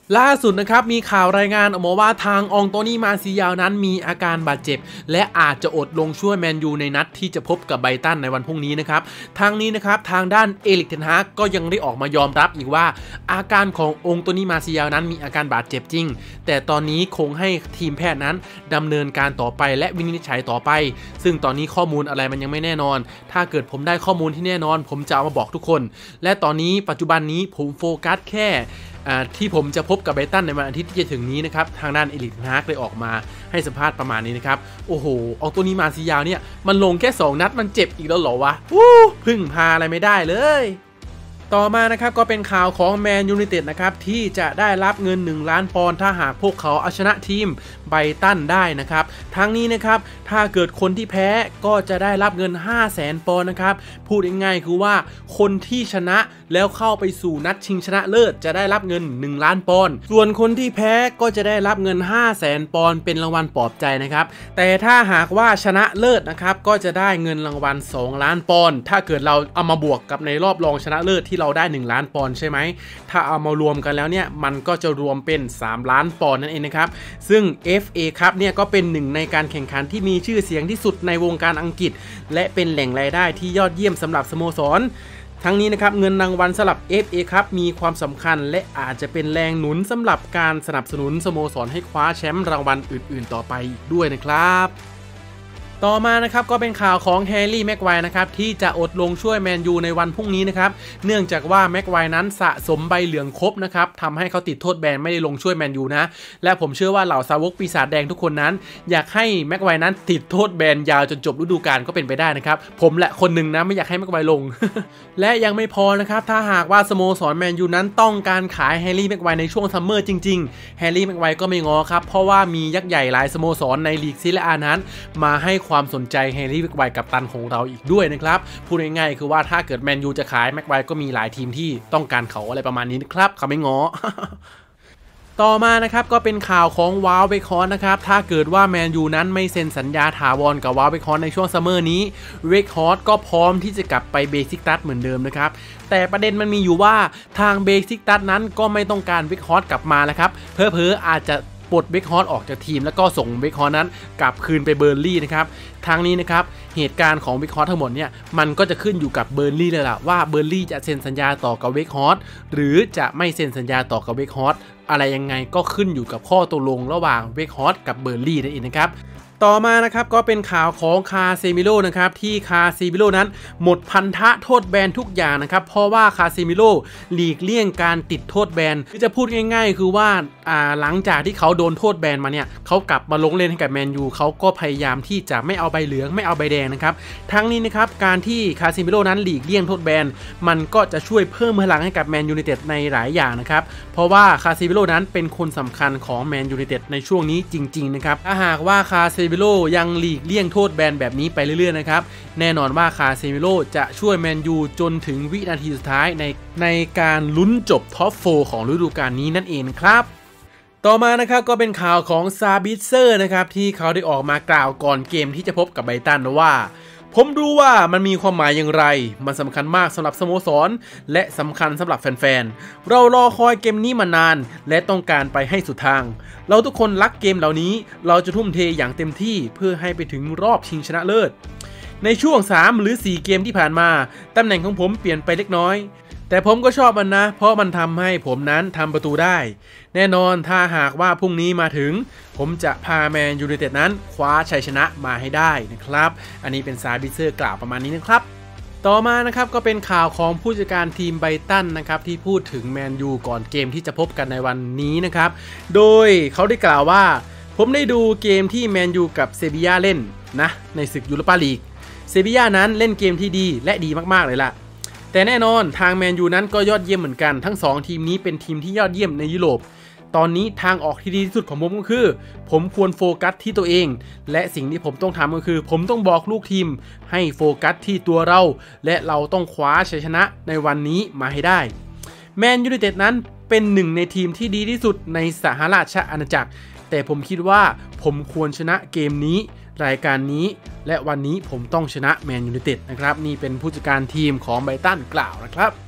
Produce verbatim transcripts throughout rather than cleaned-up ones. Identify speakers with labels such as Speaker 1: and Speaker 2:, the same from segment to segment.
Speaker 1: ล่าสุดนะครับมีข่าวรายงานออกมาว่าทางองโตนี่มาซิยาลนั้นมีอาการบาดเจ็บและอาจจะอดลงช่วยแมนยูในนัดที่จะพบกับไบรตันในวันพรุ่งนี้นะครับทางนี้นะครับทางด้านเอริก เทนฮากก็ยังได้ออกมายอมรับอีกว่าอาการขององโตนี่มาซิยาลนั้นมีอาการบาดเจ็บจริงแต่ตอนนี้คงให้ทีมแพทย์นั้นดำเนินการต่อไปและวินิจฉัยต่อไปซึ่งตอนนี้ข้อมูลอะไรมันยังไม่แน่นอนถ้าเกิดผมได้ข้อมูลที่แน่นอนผมจะเอามาบอกทุกคนและตอนนี้ปัจจุบันนี้ผมโฟกัสแค่ที่ผมจะพบกับไบรตันในวันอาทิตย์ที่จะถึงนี้นะครับทางด้านเอริก เทนฮากได้ออกมาให้สัมภาษณ์ประมาณนี้นะครับโอ้โหองโตนี่มาซิยาลเนี่ยมันลงแค่สองนัดมันเจ็บอีกแล้วเหรอวะวู้พึ่งพาอะไรไม่ได้เลยต่อมานะครับก็เป็นข่าวของแมนยูไนเต็ดนะครับที่จะได้รับเงินหนึ่งล้านปอนด์ถ้าหากพวกเขาเอาชนะทีมไบรตันได้นะครับทั้งนี้นะครับถ้าเกิดคนที่แพ้ก็จะได้รับเงิน ห้าแสน ปอนด์นะครับพูดง่ายๆคือว่าคนที่ชนะแล้วเข้าไปสู่นัดชิงชนะเลิศจะได้รับเงินหนึ่งล้านปอนด์ส่วนคนที่แพ้ก็จะได้รับเงิน ห้าแสน ปอนด์เป็นรางวัลปลอบใจนะครับแต่ถ้าหากว่าชนะเลิศนะครับก็จะได้เงินรางวัลสองล้านปอนด์ถ้าเกิดเราเอามาบวกกับในรอบรองชนะเลิศที่เราได้หนึ่งล้านปอนด์ใช่ไหมถ้าเอามารวมกันแล้วเนี่ยมันก็จะรวมเป็นสามล้านปอนด์นั่นเองนะครับซึ่ง เอฟ เอ Cup เนี่ยก็เป็นหนึ่งในการแข่งขันที่มีชื่อเสียงที่สุดในวงการอังกฤษและเป็นแหล่งรายได้ที่ยอดเยี่ยมสำหรับสโมสรทั้งนี้นะครับเงินรางวัลสำหรับ เอฟ เอ Cup มีความสำคัญและอาจจะเป็นแรงหนุนสำหรับการสนับสนุนสโมสรให้คว้าแชมป์รางวัลอื่นๆต่อไปอีกด้วยนะครับต่อมานะครับก็เป็นข่าวของแฮร์รี่แม็กไวร์นะครับที่จะอดลงช่วยแมนยูในวันพรุ่งนี้นะครับเนื่องจากว่าแม็กไวร์นั้นสะสมใบเหลืองครบนะครับทำให้เขาติดโทษแบนไม่ได้ลงช่วยแมนยูนะและผมเชื่อว่าเหล่าสาวกปีศาจแดงทุกคนนั้นอยากให้แม็กไวร์นั้นติดโทษแบนยาวจนจบฤดูกาลก็เป็นไปได้นะครับผมแหละคนหนึ่งนะไม่อยากให้แม็กไวร์ลง และยังไม่พอนะครับถ้าหากว่าสโมสรแมนยูนั้นต้องการขายแฮร์รี่แม็กไวร์ในช่วงซัมเมอร์จริงๆแฮร์รี่แม็กไวร์ก็ไม่งอครับเพราะว่ามียักษ์ใหญ่หลายสโมสรในลีกซีเรียอานั้นมาให้ความสนใจแฮร์รี่แม็กไวร์กัปตันของเราอีกด้วยนะครับพูดง่ายๆคือว่าถ้าเกิดแมนยูจะขายแม็กไวร์ก็มีหลายทีมที่ต้องการเขาอะไรประมาณนี้นะครับเขาไม่ง้อ ต่อมานะครับก็เป็นข่าวของวาลเบคอนนะครับถ้าเกิดว่าแมนยูนั้นไม่เซ็นสัญญาถาวรกับวาลเบคอนในช่วงซัมเมอร์นี้เวคฮอร์ก็พร้อมที่จะกลับไปเบซิกตัสเหมือนเดิมนะครับแต่ประเด็นมันมีอยู่ว่าทางเบซิกตัสนั้นก็ไม่ต้องการเวคฮอร์กลับมาแล้วครับเพ้อๆอาจจะปลดเบคฮอร์ออกจากทีมแล้วก็ส่งเบคฮอร์นั้นกลับคืนไปเบอร์ลี่นะครับทางนี้นะครับเหตุการณ์ของเบคฮอร์ทั้งหมดเนี่ยมันก็จะขึ้นอยู่กับเบอร์ลี่เลยล่ะว่าเบอร์ลี่จะเซ็นสัญญาต่อกับเบคฮอร์หรือจะไม่เซ็นสัญญาต่อกับเบคฮอร์อะไรยังไงก็ขึ้นอยู่กับข้อตกลงระหว่างเบคฮอร์กับเบอร์ลี่นั่นเองนะครับต่อมานะครับก็เป็นข่าวของคาเซมิโร่นะครับที่คาเซมิโร่นั้นหมดพันธะโทษแบนทุกอย่างนะครับเพราะว่าคาเซมิโร่หลีกเลี่ยงการติดโทษแบนที่จะพูดง่ายๆคือว่าอ่าหลังจากที่เขาโดนโทษแบนมาเนี่ยเขากลับมาลงเล่นให้กับแมนยูเขาก็พยายามที่จะไม่เอาใบเหลืองไม่เอาใบแดงนะครับทั้งนี้นะครับการที่คาเซมิโร่นั้นหลีกเลี่ยงโทษแบนมันก็จะช่วยเพิ่มพลังให้กับแมนยูไนเต็ดในหลายอย่างนะครับเพราะว่าคาเซมิโร่นั้นเป็นคนสำคัญของแมนยูไนเต็ดในช่วงนี้จริงๆนะครับถ้าหากว่าคาเซมิโร่ยังหลีกเลี่ยงโทษแบนแบบนี้ไปเรื่อยๆนะครับแน่นอนว่าคาเซมิโร่จะช่วยแมนยูจนถึงวินาทีสุดท้ายในในการลุ้นจบท็อปโฟร์ของฤดูกาลนี้นั่นเองครับต่อมานะครับก็เป็นข่าวของซาบิเซอร์นะครับที่เขาได้ออกมากล่าวก่อนเกมที่จะพบกับไบรตันว่าผมรู้ว่ามันมีความหมายอย่างไรมันสำคัญมากสำหรับสโมสรและสำคัญสำหรับแฟนๆเรารอคอยเกมนี้มานานและต้องการไปให้สุดทางเราทุกคนรักเกมเหล่านี้เราจะทุ่มเทอย่างเต็มที่เพื่อให้ไปถึงรอบชิงชนะเลิศในช่วงสามหรือสี่เกมที่ผ่านมาตำแหน่งของผมเปลี่ยนไปเล็กน้อยแต่ผมก็ชอบมันนะเพราะมันทำให้ผมนั้นทำประตูได้แน่นอนถ้าหากว่าพรุ่งนี้มาถึงผมจะพาแมนยูไนเต็ดนั้นคว้าชัยชนะมาให้ได้นะครับอันนี้เป็นซาบิเซอร์กล่าวประมาณนี้นะครับต่อมานะครับก็เป็นข่าวของผู้จัดการทีมไบรตันนะครับที่พูดถึงแมนยูก่อนเกมที่จะพบกันในวันนี้นะครับโดยเขาได้กล่าวว่าผมได้ดูเกมที่แมนยูกับเซบีย่าเล่นนะในศึกยูโรปาลีกเซบีย่านั้นเล่นเกมที่ดีและดีมากๆเลยล่ะแต่แน่นอนทางแมนยูนั้นก็ยอดเยี่ยมเหมือนกันทั้งสองทีมนี้เป็นทีมที่ยอดเยี่ยมในยุโรปตอนนี้ทางออกที่ดีที่สุดของผมก็คือผมควรโฟกัสที่ตัวเองและสิ่งที่ผมต้องทำก็คือผมต้องบอกลูกทีมให้โฟกัสที่ตัวเราและเราต้องคว้าชัยชนะในวันนี้มาให้ได้แมนยูไนเต็ดนั้นเป็นหนึ่งในทีมที่ดีที่สุดในสหราชอาณาจักรแต่ผมคิดว่าผมควรชนะเกมนี้รายการนี้และวันนี้ผมต้องชนะแมนยูไนเต็ดนะครับนี่เป็นผู้จัดการทีมของไบรตันกล่าวนะครับ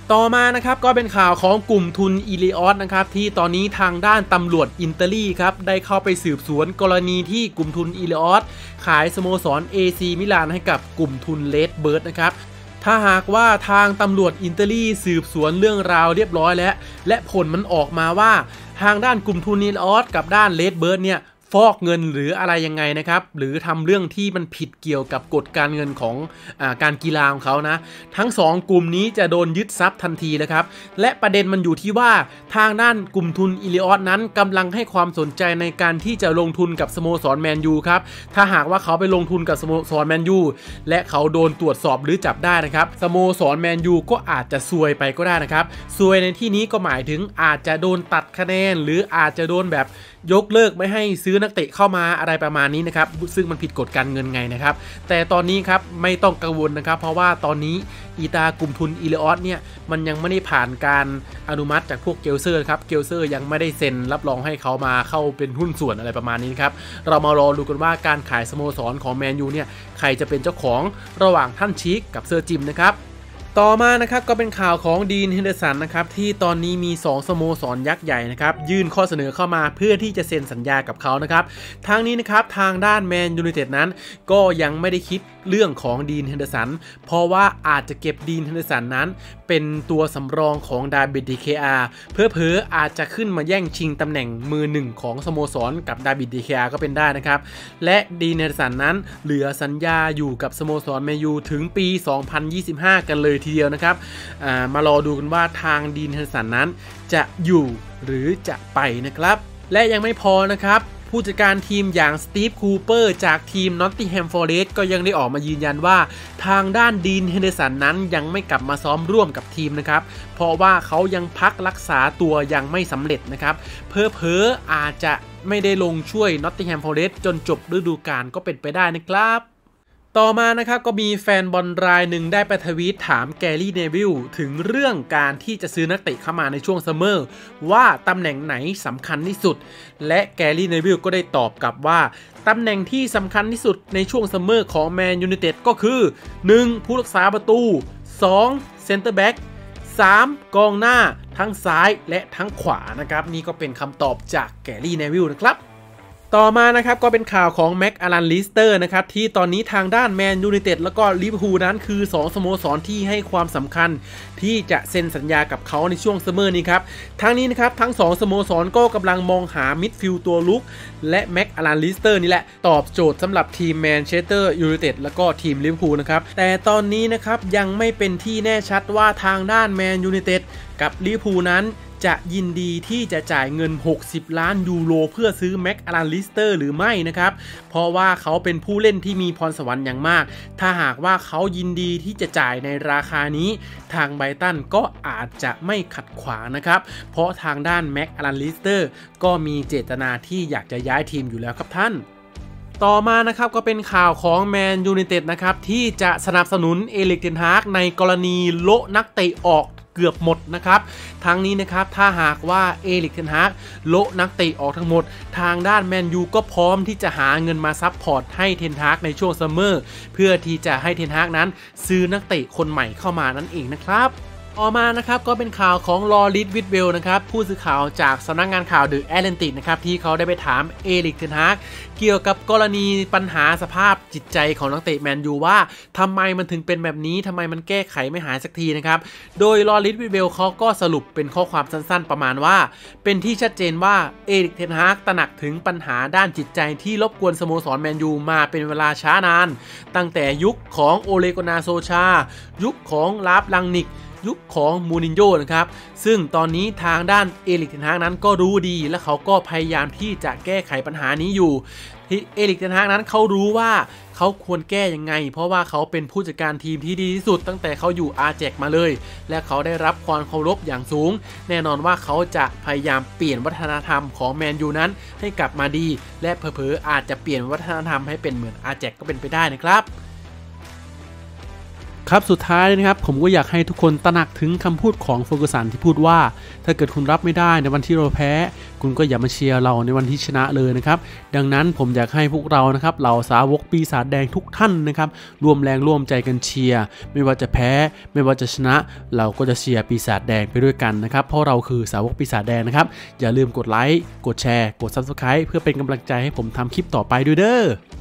Speaker 1: ต่อมานะครับก็เป็นข่าวของกลุ่มทุนอิลิออสนะครับที่ตอนนี้ทางด้านตำรวจอินเตอรี่ครับได้เข้าไปสืบสวนกรณีที่กลุ่มทุนอิลิออสขายสโมสร เอ ซี มิลานให้กับกลุ่มทุนเลดเบิร์ดนะครับถ้าหากว่าทางตำรวจอินเตอรี่สืบสวนเรื่องราวเรียบร้อยแล้วและผลมันออกมาว่าทางด้านกลุ่มทุนอิลิออสกับด้านเลดเบิร์ดเนี่ยฟอกเงินหรืออะไรยังไงนะครับหรือทำเรื่องที่มันผิดเกี่ยวกับกฎการเงินของอาการกีฬาของเขานะทั้งสองกลุ่มนี้จะโดนยึดทรัพย์ทันทีนะครับและประเด็นมันอยู่ที่ว่าทางด้านกลุ่มทุนอิลิออสนั้นกำลังให้ความสนใจในการที่จะลงทุนกับสโมสรแมนยูครับถ้าหากว่าเขาไปลงทุนกับสโมสรแมนยูและเขาโดนตรวจสอบหรือจับได้นะครับสโมสรแมนยูก็อาจจะซวยไปก็ได้นะครับซวยในที่นี้ก็หมายถึงอาจจะโดนตัดคะแนนหรืออาจจะโดนแบบยกเลิกไม่ให้ซื้อนักเตะเข้ามาอะไรประมาณนี้นะครับซึ่งมันผิดกฎการเงินไงนะครับแต่ตอนนี้ครับไม่ต้องกังวลนะครับเพราะว่าตอนนี้อีตากลุ่มทุนอิลิออสเนี่ยมันยังไม่ได้ผ่านการอนุมัติจากพวกเกลเซอร์ครับเกลเซอร์ยังไม่ได้เซ็นรับรองให้เขามาเข้าเป็นหุ้นส่วนอะไรประมาณนี้ครับเรามารอดูกันว่าการขายสโมสรของแมนยูเนี่ยใครจะเป็นเจ้าของระหว่างท่านชีคกับเซอร์จิมนะครับต่อมานะครับก็เป็นข่าวของดีน เฮนเดอร์สันนะครับที่ตอนนี้มีสองสโมสรยักษ์ใหญ่นะครับยื่นข้อเสนอเข้ามาเพื่อที่จะเซ็นสัญญากับเขานะครับทางนี้นะครับทางด้านแมนยูไนเต็ดนั้นก็ยังไม่ได้คิดเรื่องของดีน เฮนเดอร์สันเพราะว่าอาจจะเก็บดีน เฮนเดอร์สันนั้นเป็นตัวสำรองของดาวิด ดี เค อาร์ เพื่อเพออาจจะขึ้นมาแย่งชิงตำแหน่งมือหนึ่งของสโมสรกับดาวิด ดี เค อาร์ ก็เป็นได้นะครับและดีน เฮนเดอร์สันนั้นเหลือสัญญาอยู่กับสโมสรแมนยูถึงปีสองพันยี่สิบห้ากันเลยทีเดียวนะครับมารอดูกันว่าทางดีน เฮนเดอร์สันนั้นจะอยู่หรือจะไปนะครับและยังไม่พอนะครับผู้จัดการทีมอย่างสตีฟ คูเปอร์จากทีมนอตติงแฮม ฟอเรสต์ก็ยังได้ออกมายืนยันว่าทางด้านดีน เฮนเดอร์สันนั้นยังไม่กลับมาซ้อมร่วมกับทีมนะครับเพราะว่าเขายังพักรักษาตัวยังไม่สำเร็จนะครับเพอเพออาจจะไม่ได้ลงช่วยนอตติงแฮม ฟอเรสต์จนจบฤดูกาลก็เป็นไปได้นะครับต่อมานะครับก็มีแฟนบอลรายหนึ่งได้ไปทวีตถามแกรี่ เนวิลถึงเรื่องการที่จะซื้อนักเตะเข้ามาในช่วงซัมเมอร์ว่าตำแหน่งไหนสำคัญที่สุดและแกรี่ เนวิลก็ได้ตอบกลับว่าตำแหน่งที่สำคัญที่สุดในช่วงซัมเมอร์ของแมนยูไนเต็ดก็คือ หนึ่ง ผู้รักษาประตู สอง เซนเตอร์แบ็ก สาม กองหน้าทั้งซ้ายและทั้งขวานะครับนี่ก็เป็นคำตอบจากแกรี่ เนวิลนะครับต่อมานะครับก็เป็นข่าวของแม็กอารัน ลิสเตอร์นะครับที่ตอนนี้ทางด้านแมนยูไนเต็ดแล้วก็ลิเวอร์พูลนั้นคือสองสโมสรที่ให้ความสำคัญที่จะเซ็นสัญญากับเขาในช่วงซัมเมอร์นี้ครับทั้งนี้นะครับทั้งสองสโมสรก็กำลังมองหามิดฟิลด์ตัวลุกและแม็กอารัน ลิสเตอร์นี่แหละตอบโจทย์สำหรับทีมแมนเชสเตอร์ยูไนเต็ดแล้วก็ทีมลิเวอร์พูลนะครับแต่ตอนนี้นะครับยังไม่เป็นที่แน่ชัดว่าทางด้านแมนยูไนเต็ดกับลิเวอร์พูลนั้นจะยินดีที่จะจ่ายเงินหกสิบล้านยูโรเพื่อซื้อแม็กอารัน ลิสเตอร์หรือไม่นะครับเพราะว่าเขาเป็นผู้เล่นที่มีพรสวรรค์อย่างมากถ้าหากว่าเขายินดีที่จะจ่ายในราคานี้ทางไบรตันก็อาจจะไม่ขัดขวางนะครับเพราะทางด้านแม็กอารัน ลิสเตอร์ก็มีเจตนาที่อยากจะย้ายทีมอยู่แล้วครับท่านต่อมานะครับก็เป็นข่าวของแมนยูไนเต็ดนะครับที่จะสนับสนุนเอริก เทนฮากในกรณีโละนักเตะออกเกือบหมดนะครับทั้งนี้นะครับถ้าหากว่าเอริก เทนฮากโละนักเตะออกทั้งหมดทางด้านแมนยูก็พร้อมที่จะหาเงินมาซัพพอร์ตให้เทนฮากในช่วงซัมเมอร์เพื่อที่จะให้เทนฮากนั้นซื้อนักเตะคนใหม่เข้ามานั่นเองนะครับต่อมานะครับก็เป็นข่าวของลอริส วิทเวลนะครับผู้สื่อข่าวจากสำนักงานข่าวเดอะแอตแลนติกนะครับที่เขาได้ไปถามเอริก เทนฮากเกี่ยวกับกรณีปัญหาสภาพจิตใจของนักเตะแมนยูว่าทำไมมันถึงเป็นแบบนี้ทำไมมันแก้ไขไม่หายสักทีนะครับโดยลอริส วิทเวลเขาก็สรุปเป็นข้อความสั้นๆประมาณว่าเป็นที่ชัดเจนว่าเอริก เทนฮากตระหนักถึงปัญหาด้านจิตใจที่รบกวนสโมสรแมนยูมาเป็นเวลาช้านานตั้งแต่ยุคของโอเลกนาโซชายุคของลาฟลังนิกยุคของมูรินโญ่นะครับซึ่งตอนนี้ทางด้านเอริก เทนฮากนั้นก็รู้ดีและเขาก็พยายามที่จะแก้ไขปัญหานี้อยู่เอริก เทนฮากนั้นเขารู้ว่าเขาควรแก้ยังไงเพราะว่าเขาเป็นผู้จัดการทีมที่ดีที่สุดตั้งแต่เขาอยู่อาร์แจ็คมาเลยและเขาได้รับความเคารพอย่างสูงแน่นอนว่าเขาจะพยายามเปลี่ยนวัฒนธรรมของแมนยูนั้นให้กลับมาดีและเผลอๆอาจจะเปลี่ยนวัฒนธรรมให้เป็นเหมือนอาร์แจ็คก็เป็นไปได้นะครับครับสุดท้ายนะครับผมก็อยากให้ทุกคนตระหนักถึงคำพูดของเฟอร์กูสันที่พูดว่าถ้าเกิดคุณรับไม่ได้ในวันที่เราแพ้คุณก็อย่ามาเชียร์เราในวันที่ชนะเลยนะครับดังนั้นผมอยากให้พวกเรานะครับเหล่าสาวกปีศาจแดงทุกท่านนะครับร่วมแรงร่วมใจกันเชียร์ไม่ว่าจะแพ้ไม่ว่าจะชนะเราก็จะเชียร์ปีศาจแดงไปด้วยกันนะครับเพราะเราคือสาวกปีศาจแดงนะครับอย่าลืมกดไลค์กดแชร์กด ซับสไครบ์ เพื่อเป็นกำลังใจให้ผมทำคลิปต่อไปด้วยเด้อ